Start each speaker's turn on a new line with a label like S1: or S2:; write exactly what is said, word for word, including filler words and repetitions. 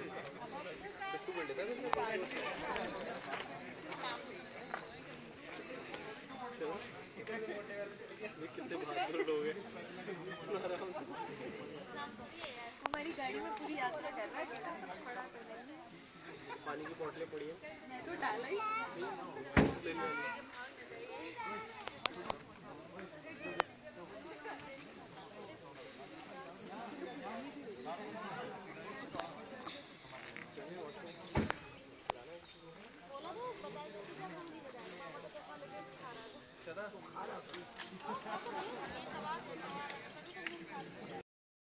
S1: कितने बहादुर लोग हैं आराम से
S2: हमारी गाड़ी में पूरी यात्रा कर रहा है बेटा कुछ पड़ा तो नहीं
S1: पानी की बोतलें पड़ी हैं
S2: मैं तो डाला ही